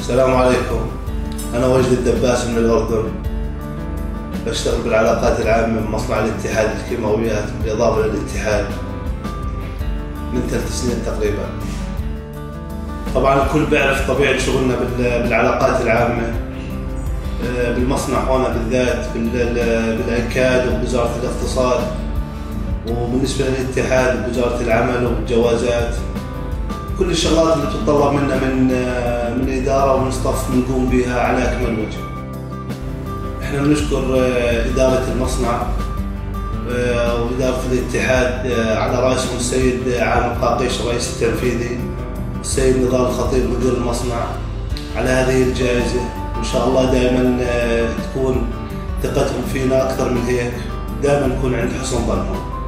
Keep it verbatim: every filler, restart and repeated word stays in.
السلام عليكم. أنا وجد الدباس من الأردن، بشتغل بالعلاقات العامة بمصنع الاتحاد الكيماويات بالإضافة للاتحاد من ثلاث سنين تقريبا. طبعا الكل بيعرف طبيعة شغلنا بالعلاقات العامة بالمصنع هون بالذات بالأنكاد وبوزارة الاقتصاد، وبالنسبة للاتحاد بوزارة العمل وبالجوازات. كل الشغلات اللي بتتطلب منا من من إدارة ومن صف بنقوم بها على أكمل وجه. احنا بنشكر إدارة المصنع وإدارة الاتحاد على رأسهم السيد عامر قاقيش الرئيس التنفيذي، السيد نضال الخطيب مدير المصنع على هذه الجائزة. وإن شاء الله دائما تكون ثقتهم فينا أكثر من هيك، دائما نكون عند حسن ظنهم.